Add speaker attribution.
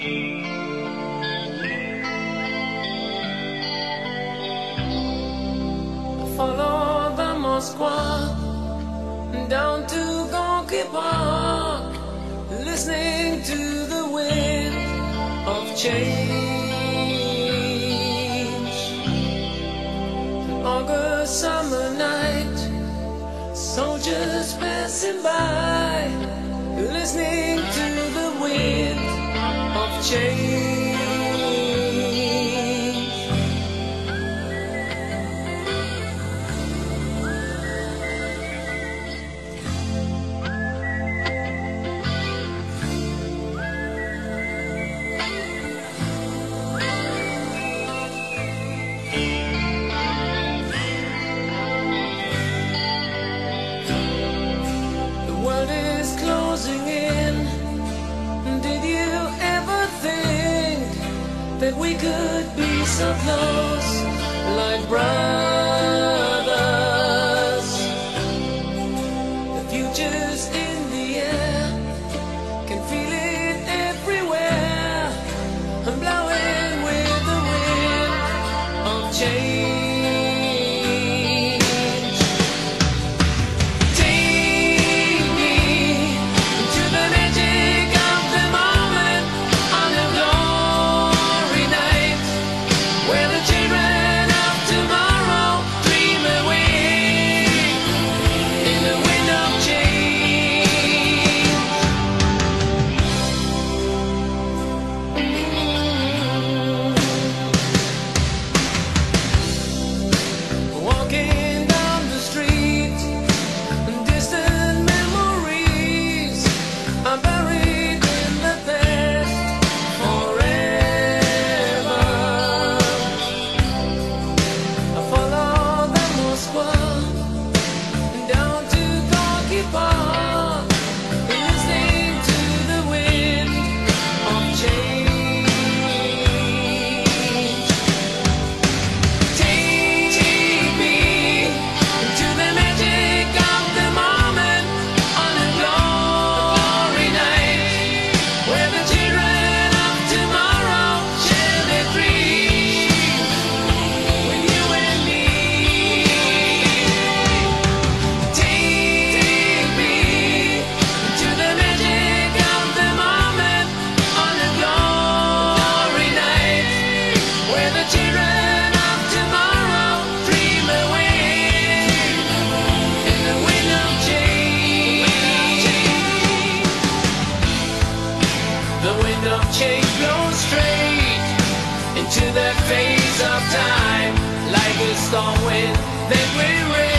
Speaker 1: Follow the Moskva down to Gorky Park, listening to the wind of change. An August summer night, soldiers passing by, listening to the wind of change. Closing in. Did you ever think that we could be so close, like brothers? The future's in the air, can feel it everywhere. I'm blowing with the wind of change. Change blows straight into that phase of time, like a storm wind that we raise.